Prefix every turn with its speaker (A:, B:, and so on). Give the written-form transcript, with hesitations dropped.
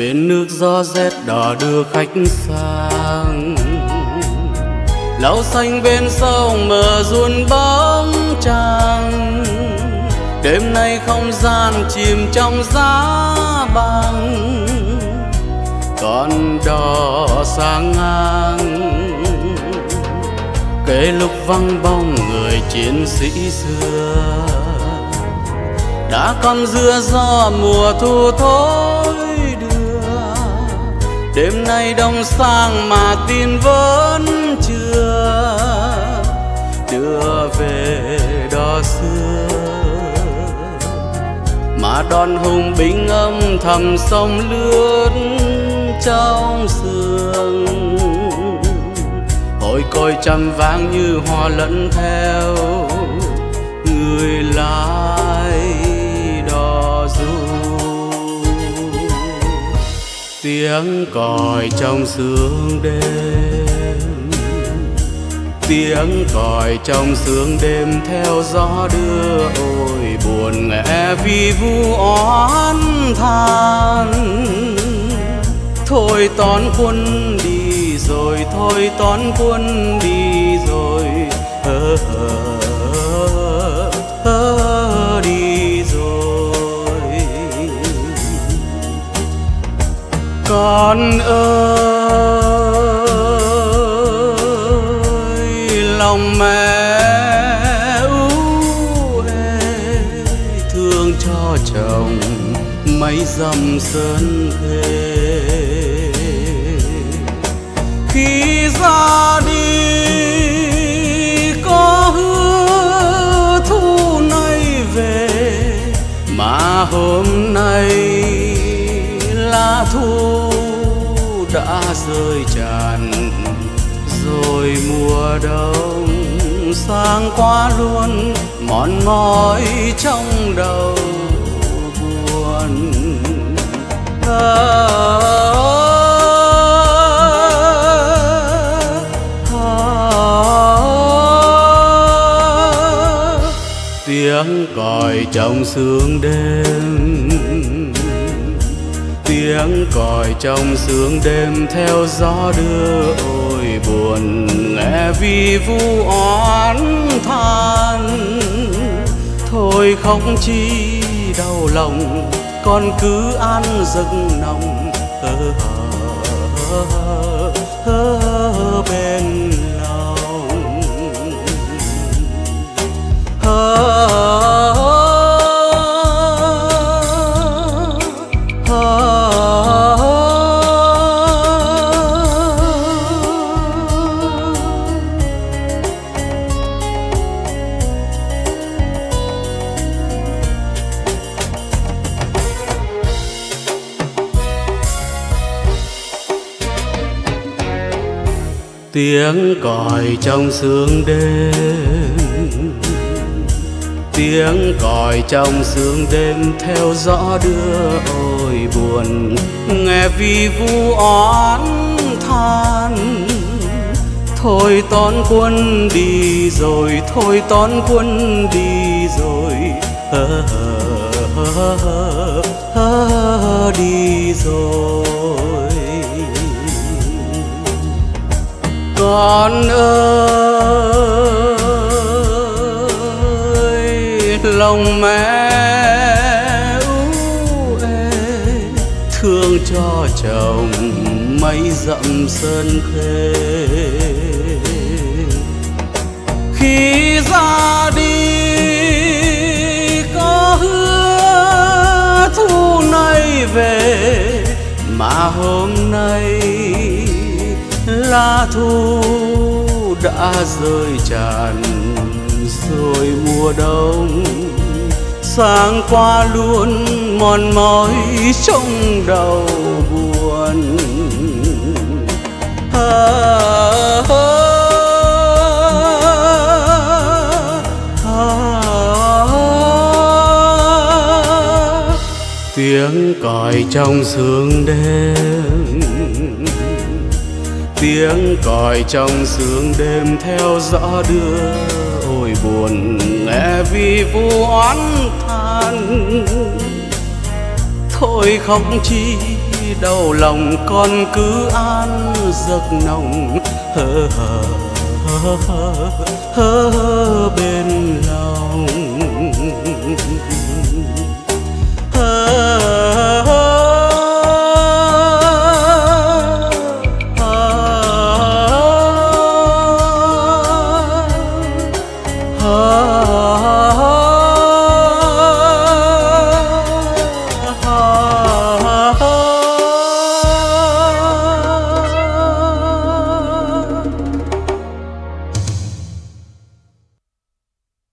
A: Bên nước gió rét đỏ đưa khách sang, lau xanh bên sông mờ ruôn bóng trăng. Đêm nay không gian chìm trong giá băng, con đò sang ngang kể lúc vắng bóng người chiến sĩ xưa. Đã con dưa gió mùa thu thối đưa, đêm nay đông sang mà tin vẫn chưa đưa về đò xưa. Mà đòn hùng binh âm thầm sông lướt trong sương, hồi còi trăm vang như hoa lẫn theo người lái đò du. Tiếng còi trong sương đêm, tiếng còi trong sương đêm theo gió đưa. Ôi buồn nghe vì vu oán than, thôi toán quân đi rồi, thôi toán quân đi rồi, đi rồi. Con ơi lòng mẹ thương cho chồng mấy dặm sơn thề. Khi ra đi có hứa thu này về, mà hôm nay lá thu đã rơi tràn. Rồi mùa đông sang qua luôn, mòn mỏi trong đầu buồn. Tiếng còi trong sương đêm, tiếng còi trong sương đêm theo gió đưa. Ôi buồn nghe vì vu oán than, thôi không chi đau lòng, con cứ an giấc nồng bên lòng. Tiếng còi trong sương đêm, tiếng còi trong sương đêm theo gió đưa. Ôi buồn nghe vì vu oán than, thôi toán quân đi rồi, thôi toán quân đi rồi, đi rồi. Con ơi lòng mẹ thương cho chồng mấy dặm sơn khê. Khi ra đi có hứa thu này về, mà hôm nay lá thu đã rơi tràn. Rồi mùa đông sang qua luôn, mòn mỏi trong đầu buồn. Tiếng còi trong sương đêm, tiếng còi trong sương đêm theo gió đưa. Ôi buồn nghe vì vu oán than, thôi không chi đầu lòng con cứ an giấc nồng hơ hơ hơ hơ hơ bên lòng.